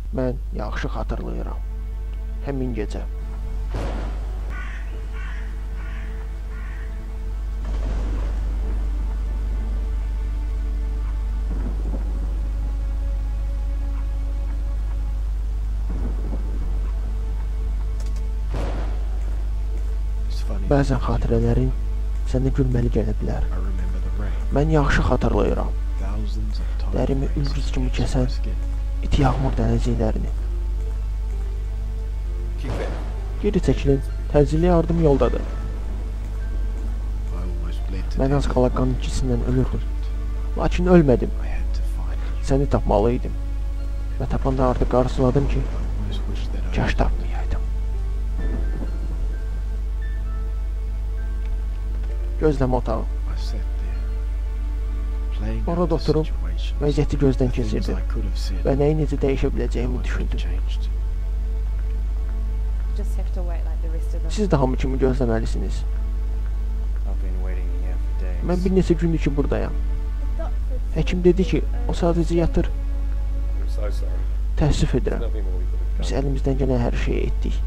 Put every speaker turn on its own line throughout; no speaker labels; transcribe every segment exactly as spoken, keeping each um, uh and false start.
Mən yaxşı xatırlayıram. Həmin gecə. Bəzən xatirələrin sənə gülməli gələ bilər. Mən yaxşı xatırlayıram. Dərimi ulduz kimi kəsən iti yağmur dənəciklərini. Geri çəkilin, təcili yardım yoldadır. Mən az qala qan ikisindən ölürdüm. Lakin ölmədim. Səni tapmalıydım. Və tapanda artıq arzuladım ki, kaş tapmayaydım. Gözləmə otağı. Orada oturub vəziyyəti gözdən keçirdim və nəyi necə dəyişə biləcəyimi düşündüm. Siz də hamı kimi gözləməlisiniz. Mən bir neçə gündür ki buradayam. Həkim dedi ki, o sadəcə yatır. Təəssüf edirəm. Biz əlimizdən gələn hər şeyi etdik.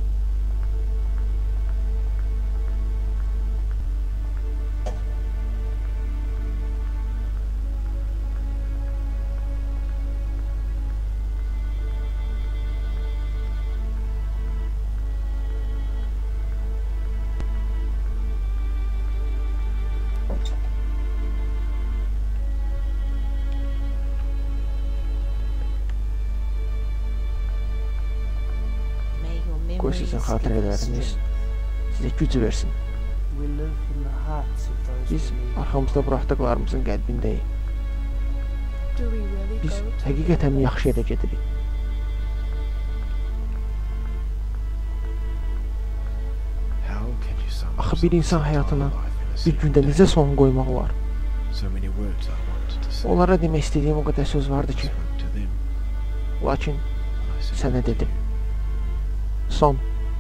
Qoy sizin xatirələriniz sizə güc versin. Biz arxamızda buraxdıqlarımızın qəlbindəyik. Biz həqiqətən yaxşı yerə gedirik. Axı bir insan həyatına bir gündə necə son qoymaq olar? Onlara demək istədiyim o qədər söz vardı ki, lakin sənə dedim. Son.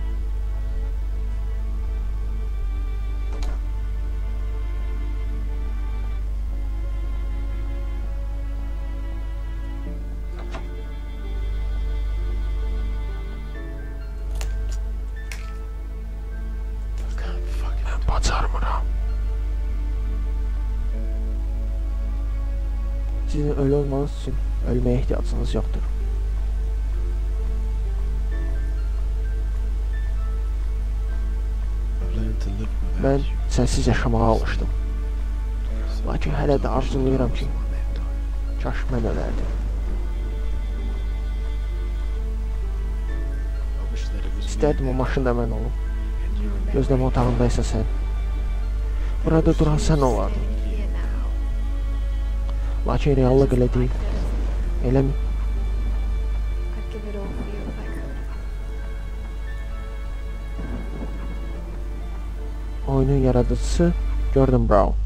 Mən bacarmıram. Sizin ölü olmanız üçün ölməyə ehtiyacınız yoxdur. Mən sənsiz yaşamağa alışdım. Lakin hələ də arzulayıram ki, kaş mən ölərdim. İstərdim o maşında mən olum. Gözləmə otağındaysa sən. Burada duran sən olardın. Lakin reallıq elə deyil. Eləmi? Oyunun yaradıcısı Jordan Brown.